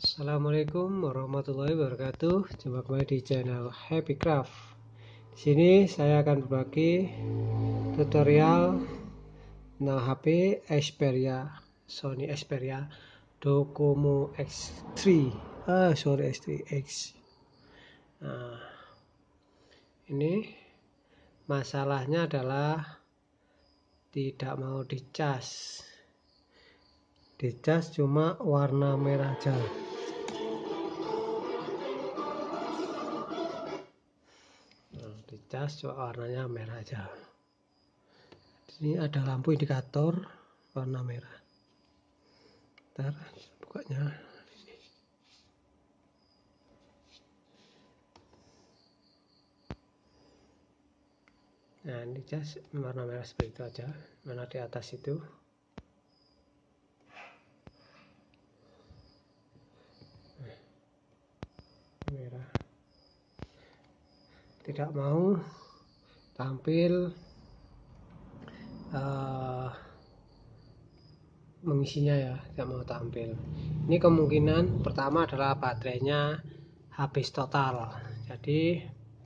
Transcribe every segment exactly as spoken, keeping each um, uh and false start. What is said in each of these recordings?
Assalamualaikum warahmatullahi wabarakatuh. Jumpa kembali di channel Happy Craft. Di sini saya akan berbagi tutorial tentang H P Xperia Sony Xperia Docomo X tiga. Ah, sorry X tiga X. Nah, ini masalahnya adalah tidak mau dicas. Dicas cuma warna merah aja. Nah, dicas cuma warnanya merah aja. Ini ada lampu indikator warna merah. Ntar bukanya ini. Nah, ini cas warna merah seperti itu aja. Mana di atas itu merah, tidak mau tampil uh, mengisinya ya, tidak mau tampil. Ini kemungkinan pertama adalah baterainya habis total. Jadi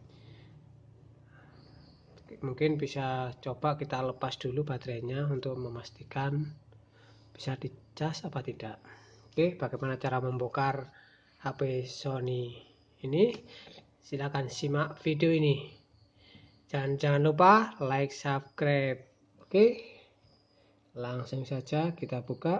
mungkin bisa coba kita lepas dulu baterainya untuk memastikan bisa dicas apa tidak. Oke, bagaimana cara membongkar H P Sony ini? Silahkan simak video ini. Jangan jangan lupa like, subscribe. Oke, langsung saja kita buka.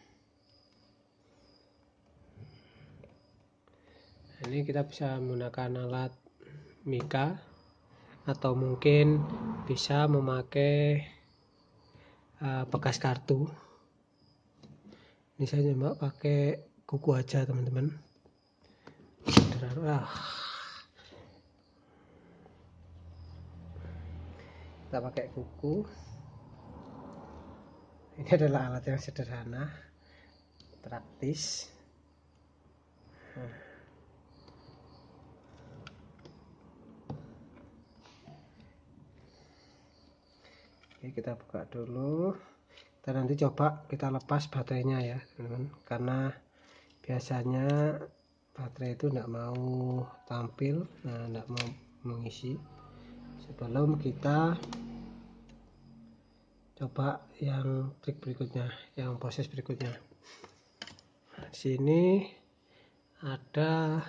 Ini kita bisa menggunakan alat mika atau mungkin bisa memakai uh, bekas kartu. Ini saya coba pakai kuku aja teman-teman. Ah. Kita pakai kuku. Ini adalah alat yang sederhana, praktis. Nah. Oke, kita buka dulu. Kita nanti coba kita lepas baterainya ya teman-teman, karena biasanya baterai itu tidak mau tampil, nah tidak mau mengisi sebelum kita coba yang trik berikutnya, yang proses berikutnya. Nah, di sini ada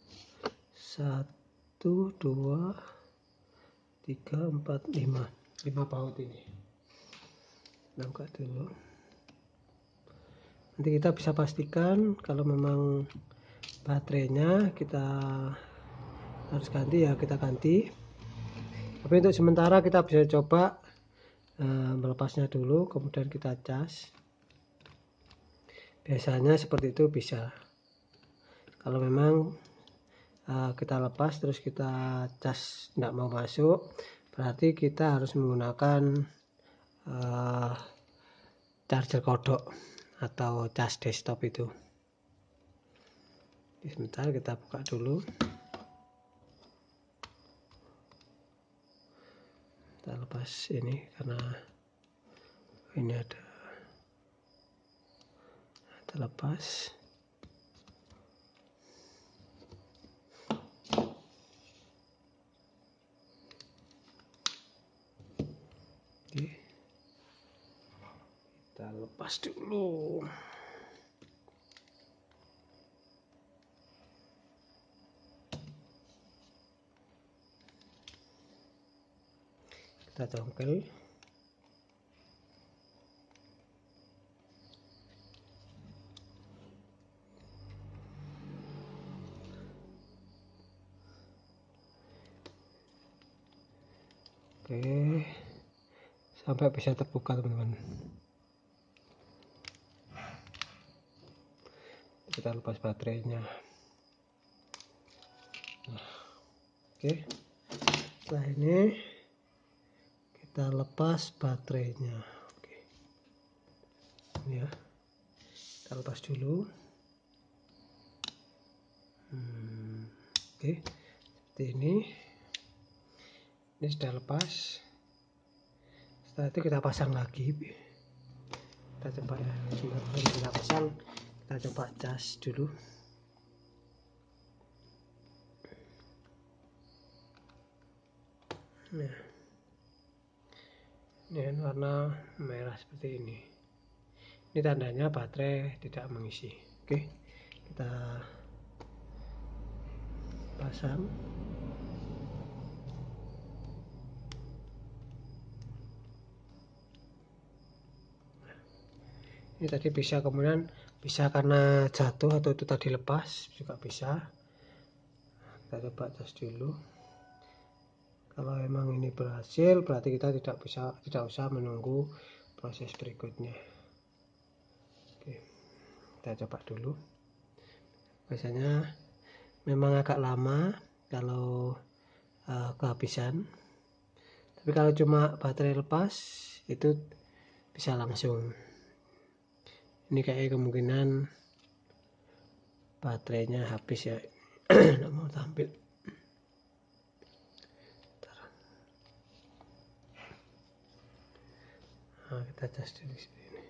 satu dua tiga empat lima lima baut ini. Nah, buka dulu. Nanti kita bisa pastikan kalau memang baterainya kita harus ganti ya kita ganti. Tapi untuk sementara kita bisa coba uh, melepasnya dulu, kemudian kita cas. Biasanya seperti itu bisa. Kalau memang uh, kita lepas terus kita cas tidak mau masuk, berarti kita harus menggunakan uh, charger kodok atau cas desktop itu. Sebentar kita buka dulu. Kita lepas ini karena ini ada kita lepas. Oke. Kita lepas dulu. Kita congkel. Oke, sampai bisa terbuka teman-teman. Kita lepas baterainya. Nah, oke, setelah ini kita lepas baterainya. Oke, ini ya, kita lepas dulu. Hmm, oke, seperti ini. Ini sudah lepas. Setelah itu kita pasang lagi. Kita coba ya, sebelum kita pasang kita coba cas dulu. Nah, ini kan warna merah seperti ini. Ini tandanya baterai tidak mengisi. Oke, kita pasang. Ini tadi bisa, kemudian bisa karena jatuh atau itu tadi lepas juga bisa. Kita coba tes dulu. Kalau memang ini berhasil, berarti kita tidak bisa tidak usah menunggu proses berikutnya. Oke, kita coba dulu. Biasanya memang agak lama kalau uh, kehabisan, tapi kalau cuma baterai lepas itu bisa langsung. Ini kayak kemungkinan baterainya habis ya. Nggak mau tampil. Nah, kita cas dulu seperti ini.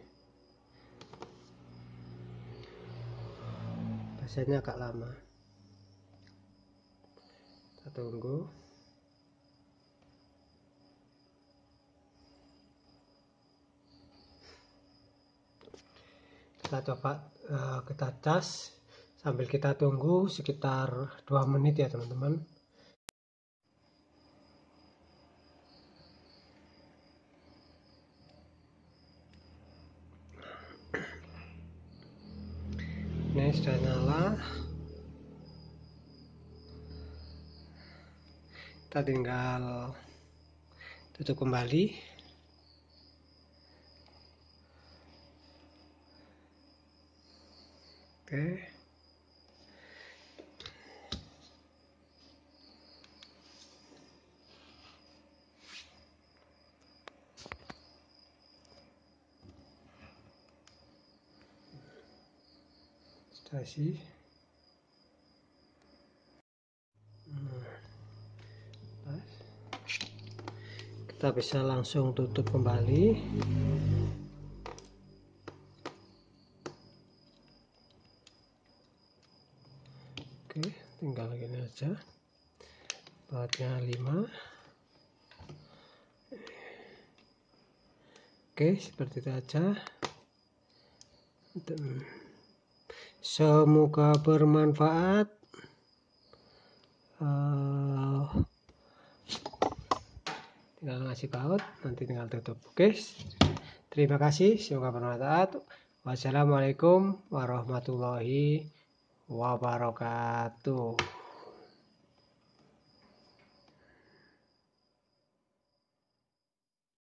Biasanya agak lama. Kita tunggu. Kita coba uh, kita cas sambil kita tunggu sekitar dua menit ya teman-teman. Ini sudah nyala. Kita tinggal tutup kembali. Oke. Sudah sih. Kita bisa langsung tutup kembali. Oke, tinggal gini aja. Bautnya lima. Oke, seperti itu aja. Semoga bermanfaat. Uh, tinggal ngasih baut, nanti tinggal tutup. Oke, terima kasih. Semoga bermanfaat. Wassalamualaikum warahmatullahi wabarakatuh.